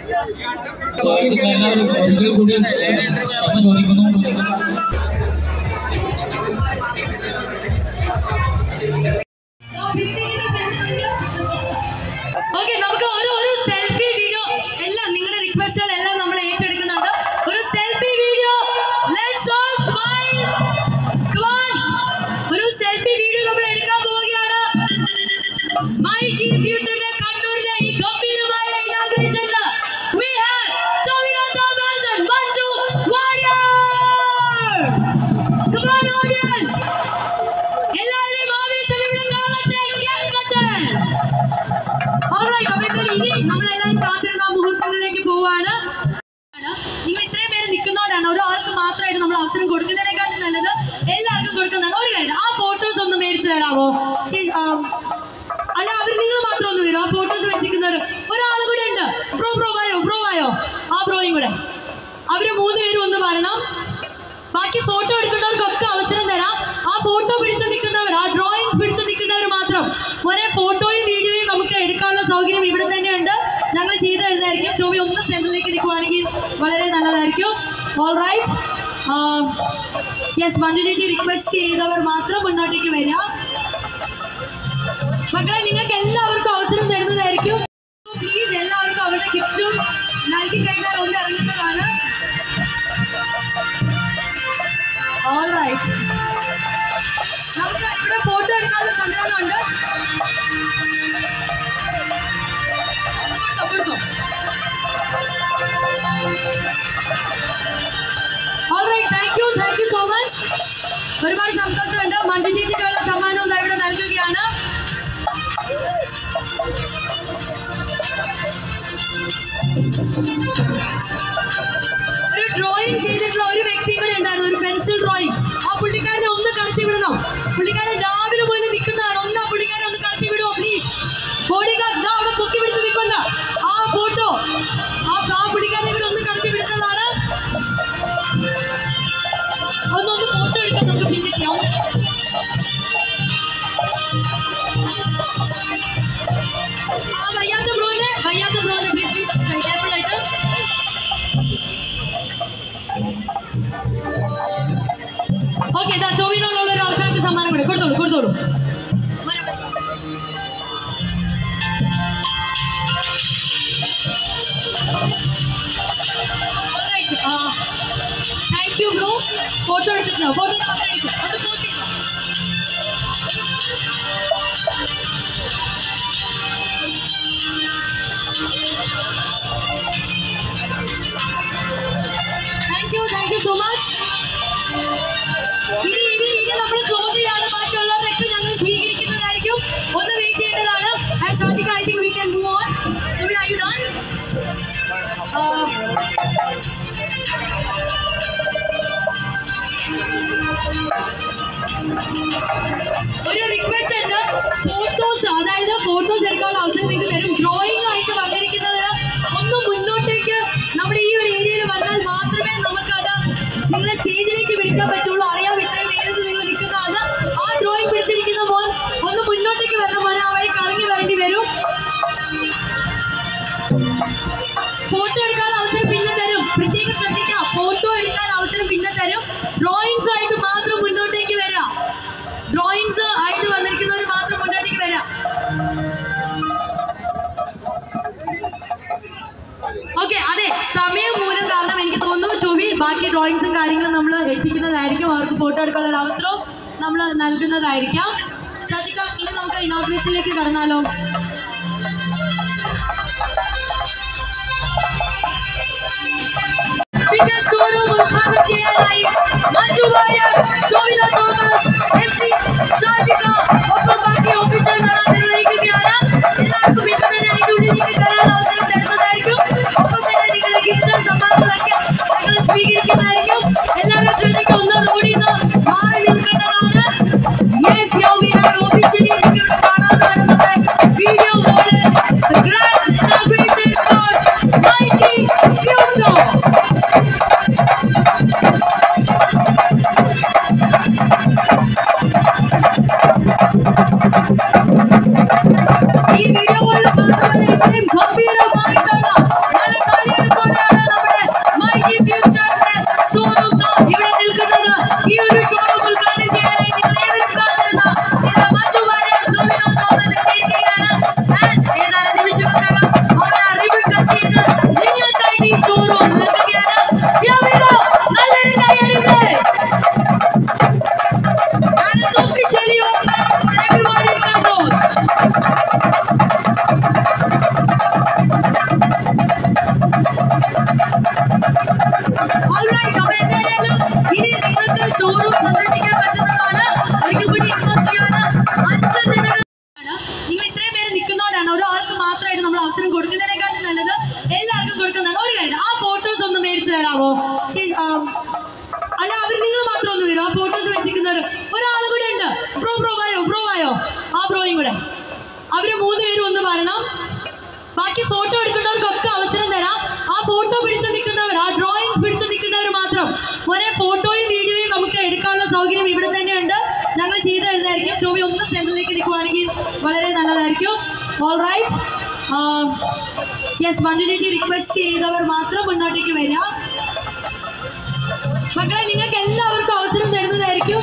എല്ലാവരും ഒരിക്കൽ കൂടി ക്ഷമ ചോദിക്കുന്നു. ഓക്കെ, നമുക്ക് ഒരു സെൽഫി വീഡിയോ എല്ലാം നിങ്ങളുടെ റിക്വസ്റ്റുകളെല്ലാം നമ്മൾ ഏറ്റെടുക്കുന്നുണ്ട്. ഒരു selfie video, let's all smile. Come on, ഒരു സെൽഫി വീഡിയോ നമ്മൾ എടുക്കാൻ പോവുകയാണ്. മൈ ജി ഫ്യൂച്ചറിന്റെ കണ്ണൂരിലെ ഈ ഗംഭീരമായ ഇനാഗുറേഷനിൽ we have Tobino Thomas and Manju Warrior. Come on audience, എല്ലാവരെയും ആവേശം ഇവിടെ കാണട്ടെ, കേൾക്കട്ടെ. ഇനി നമ്മളെല്ലാം കാത്തിരുന്ന മുഹൂർത്തങ്ങളിലേക്ക് പോവാണ്. നിങ്ങൾ ഇത്രയും പേര് നിൽക്കുന്നോണ്ടാണ് ഒരാൾക്ക് മാത്രമായിട്ട് നമ്മൾ അവസരം കൊടുക്കുന്നതിനേക്കാളും നല്ലത് എല്ലാവർക്കും കൊടുക്കുന്നതാണ്. ഒരു കാര്യം, ആ ഫോട്ടോസ് ഒന്ന് മേടിച്ചു തരാമോ? അല്ല, അവർ നിങ്ങൾ മാത്രം ഒന്ന് വരും. ആ ഫോട്ടോസ് മേടിച്ചിരിക്കുന്നവർ ഒരാൾ കൂടെ ഉണ്ട്. ബ്രോ ആയോ? ആ ബ്രോയും കൂടെ. അവര് 3 പേരും ഒന്ന് വരണം. ബാക്കി ഫോട്ടോ എടുക്കേണ്ടവർക്കൊക്കെ അവസരം തരാം. ആ ഫോട്ടോ പിടിച്ചു നിൽക്കുന്നവർ, ആ ഡ്രോയിങ് പിടിച്ചു നിൽക്കുന്നവർ മാത്രം. ഒരേ ഫോട്ടോയും വീഡിയോയും നമുക്ക് എടുക്കാനുള്ള സൗകര്യം ഇവിടെ തന്നെയുണ്ട്. ഞങ്ങൾ ചെയ്തു തരുന്നതായിരിക്കും. ടോബി ഒന്ന് സെന്ററിലേക്ക് നിൽക്കുവാണെങ്കിൽ വളരെ നല്ലതായിരിക്കും. ഓൾ റൈറ്റ്, യെസ്, മഞ്ജു ചേച്ചി റിക്വസ്റ്റ് ചെയ്തവർ മാത്രം മുന്നോട്ടേക്ക് വരിക. മക്കളെ, നിങ്ങൾക്ക് എല്ലാവർക്കും അവസരം തരുന്നതായിരിക്കും. പ്ലീസ് എല്ലാവർക്കും അവരുടെ ഗിഫ്റ്റും നൽകി കഴിഞ്ഞാൽ ഒന്ന് ഇറങ്ങുന്നതാണ്. ഓൾ റൈറ്റ്, നമുക്ക് ഇവിടെ ഫോട്ടോ എടുക്കാനുള്ള സംവിധാനമുണ്ട്. കൊടുത്തോ. All right, thank you so much. ഒരുപാട് സന്തോഷമുണ്ട്. മഞ്ജു ചേച്ചിക്കുള്ള സമ്മാനവും ഇവിടെ നൽകുകയാണ്. ഒരു ഡ്രോയിങ് ചെയ്തിട്ടുള്ള ഒരു വ്യക്തി കൂടെ ഉണ്ടായിരുന്നു, ഒരു പെൻസിൽ ഡ്രോയിങ്. ആ പുള്ളിക്കാരനെ ഒന്ന് കടത്തി വിടണം. പുള്ളിക്കാരൻ രാവിലെ പോലും നിൽക്കുന്നതാണ്. ഒന്ന് ആ പുള്ളിക്കാരനെ ഒന്ന് കടത്തി വിടുമോ പ്ലീസ്? ബോഡി ഗാർഡ് അവിടെ പൊക്കി പിടിച്ച് നിൽക്കണ്ട. ആ ഫോട്ടോ ആ പുള്ളിക്കാരനെ കൂടെ ഒന്ന് കടത്തി വിടുന്നതാണ്. ഒന്നൊന്ന് ഫോട്ടോ എടുക്കാൻ നമുക്ക് പിന്നെ ചെയ്യാം. വയ്യാത്ത ബ്രോനെ പ്ലീസ് കെയർഫുൾ ആയിട്ട്. ഓക്കെ, ഇതാ ടോബിനോടുള്ള ഒരു അവസാനത്തെ സമ്മാനം കൂടെ കൊടുത്തോളൂ. Thank you bro. ഫോട്ടോ എടുത്തിട്ടോ? ഫോട്ടോ എടുക്കും. അത് പോസ്റ്റ് ചെയ്തോ. Thank you so much. ഇനി നമ്മൾ ക്ലോസ് ചെയ്യാണ്. ബാക്കിയുള്ളവരൊക്കെ ഞങ്ങൾ സ്വീകരിക്കുന്നതായിരിക്കും. ഒന്ന് വെയിറ്റ് ചെയ്യേണ്ടതാണ്. And Shajika, I think we can move on. Are you done? ഒരു റിക്വസ്റ്റ് ഉണ്ട്. അതായത് ഫോട്ടോസ് എടുക്കാനുള്ള അവസരം നിങ്ങൾക്ക് തരും. ഡ്രോയിങ് ആയിട്ട് വന്നിരിക്കുന്നത് ഒന്ന് മുന്നോട്ടേക്ക് നമ്മുടെ ഈ ഒരു ഏരിയയിൽ വന്നാൽ മാത്രമേ നമുക്കത് നിങ്ങളെ സ്റ്റേജിലേക്ക് വിളിക്കാൻ പറ്റുള്ളൂ. അറിയാം, ഇത്രയും നേരത്ത് നിങ്ങൾ നിൽക്കുന്നതാണ്. ആ ഡ്രോയിങ് പിടിച്ചിരിക്കുന്ന മോൻ ഒന്ന് മുന്നോട്ടേക്ക് വരണം. മോനെ ആ വഴി കറങ്ങി വരേണ്ടി വരും. ഫോട്ടോ എടുക്കാൻ അവസരം പിന്നെ തരും. പ്രത്യേകം ശ്രദ്ധിക്കാം, ഫോട്ടോ എടുക്കാൻ അവസരം പിന്നെ തരും. ഡ്രോയിങ്സ് ആയിട്ട് മാത്രം മുന്നോട്ടേക്ക് വരാം. ഡ്രോയിങ്സ് ആയിട്ട് വന്നിരിക്കുന്നവർ മാത്രം മുന്നോട്ടേക്ക് വരാം. ഓക്കെ, അതെ, സമയം മൂലം കാരണം എനിക്ക് തോന്നുന്നു ടോബി ബാക്കി ഡ്രോയിങ്സും കാര്യങ്ങളും നമ്മൾ എത്തിക്കുന്നതായിരിക്കും. അവർക്ക് ഫോട്ടോ എടുക്കാനുള്ള അവസരവും നമ്മൾ നൽകുന്നതായിരിക്കാം. ഷാജിക, ഇനി നമുക്ക് ഇനോഗ്രേഷനിലേക്ക് കടന്നാലോ? ഉദ്ഘാടനം ചെയ്യാനായി മഞ്ജു വാര്യർ, ടോബിനോ തോമസ്, MC ഷാജിക ഒപ്പം ബാക്കി ഓഫീസർ നിർവഹിക്കുകയാണ്. എല്ലാവർക്കും ഇപ്പം തന്നെ അതിൻ്റെ ഉള്ളിലേക്ക് കയറാൻ അവസരം തരുന്നതായിരിക്കും. ഒപ്പം തന്നെ നിങ്ങളുടെ ഗിഫ്റ്റ് സമ്മാനങ്ങളൊക്കെ ഞങ്ങൾ സ്വീകരിക്കുന്നതായിരിക്കും. എല്ലാവരും ശ്രദ്ധിക്കുക, ഒന്ന് റോഡിൽ നിന്ന് മാറി നിൽക്കേണ്ടതാണ്. Yes, yo we have officially ഇവിടെ കാണാവുന്നതാണ് നമ്മുടെ video mode grand inauguration for my G future. ബാക്കി ഫോട്ടോ എടുക്കുന്നവർക്കൊക്കെ അവസരം തരാം. ആ ഫോട്ടോ പിടിച്ചു നിൽക്കുന്നവർ, ആ ഡ്രോയിങ് പിടിച്ചു നിൽക്കുന്നവർ മാത്രം ഒരേ ഫോട്ടോയും വീഡിയോയും നമുക്ക് എടുക്കാനുള്ള സൗകര്യം ഇവിടെ തന്നെയുണ്ട്. ഞങ്ങൾ ചെയ്തു തരുന്നതായിരിക്കും. ടോബി ഒന്ന് സെന്ററിലേക്ക് നിൽക്കുവാണെങ്കിൽ വളരെ നല്ലതായിരിക്കും. All right. യെസ്, മഞ്ജു ചേച്ചി റിക്വസ്റ്റ് ചെയ്തവർ മാത്രം മുന്നോട്ടേക്ക് വരിക. മക്കളെ, നിങ്ങൾക്ക് എല്ലാവർക്കും അവസരം തരുന്നതായിരിക്കും.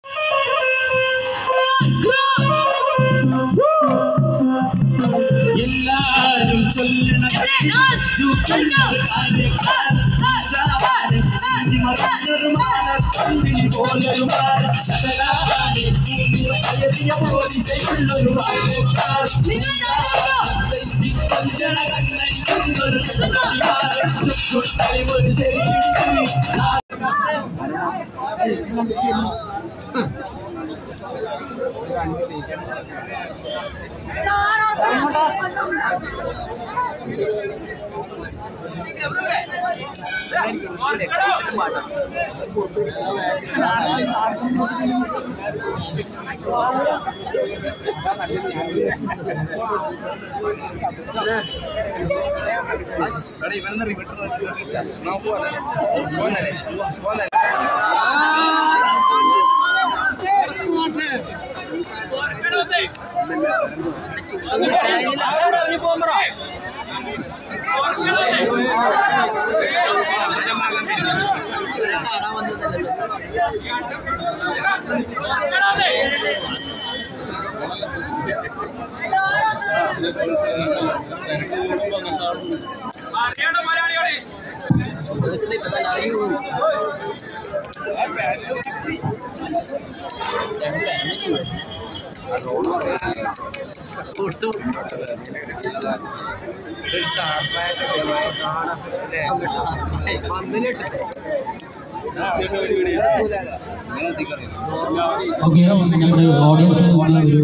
ഓക്കെ, ഞങ്ങളുടെ ഓഡിയൻസിൽ നിന്ന് ഒരു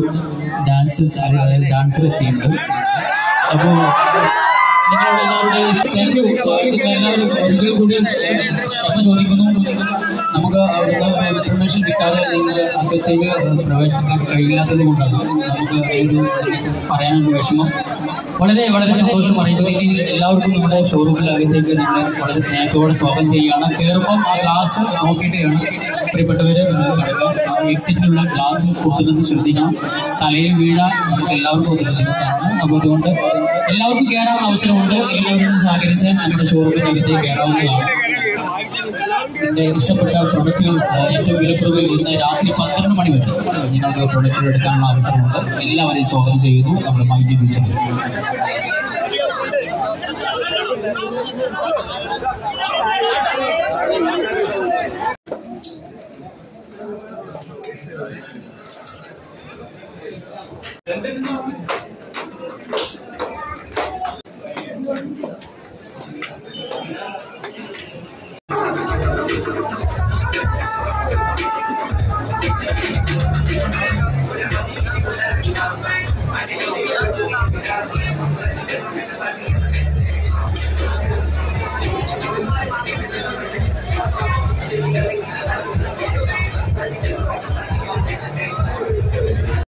ഡാൻസർ എത്തിയിട്ടുണ്ട്. അപ്പോൾ നിങ്ങളോട് എല്ലാവരുടെയും താങ്ക് യു. നിങ്ങളെല്ലാവരും ഒരിക്കൽ കൂടി ക്ഷമ ചോദിക്കുന്നു. നമുക്ക് അവിടുന്ന് ഇൻഫർമേഷൻ കിട്ടാതെ നിങ്ങൾ അകത്തേക്ക് പ്രവേശിക്കാൻ കഴിയാത്തത് കൊണ്ടാണ് നമുക്ക് ഒരു പറയാനൊരു വിഷമം. വളരെ വളരെ സന്തോഷം അറിയിക്കുന്നു. ഇനി എല്ലാവർക്കും നമ്മുടെ ഷോറൂമിനകത്തേക്ക് നമ്മൾ വളരെ സ്നേഹത്തോടെ സ്വാഗതം ചെയ്യുകയാണ്. കയറുമ്പം ആ ഗ്ലാസ് നോക്കിയിട്ടാണ് പ്രിയപ്പെട്ടവർ കിടക്കുക. എക്സിറ്റിലുള്ള ഗ്ലാസ് പൊട്ടുന്നത് ശ്രദ്ധിക്കണം. തലയിൽ വീഴാൻ നമുക്ക് എല്ലാവർക്കും ബുദ്ധിമുട്ടാണ്. അപ്പോൾ അതുകൊണ്ട് എല്ലാവർക്കും കയറാൻ അവസരമുണ്ട്. എല്ലാവരും സഹകരിച്ചാൽ നമ്മുടെ ഷോറൂമിനകത്തേക്ക് കയറാവുന്നതാണ്. എൻ്റെ ഇഷ്ടപ്പെട്ട പ്രൊഡക്റ്റുകൾ ഏറ്റവും വിലക്കുറവിൽ ഇന്ന് രാത്രി 12 മണി വരെ നിങ്ങൾക്ക് പ്രൊഡക്റ്റുകൾ എടുക്കാനുള്ള അവസരമുണ്ട്. എല്ലാവരെയും സ്വാഗതം ചെയ്യുന്നു നമ്മുടെ മൈജി ഫ്യൂച്ചർ.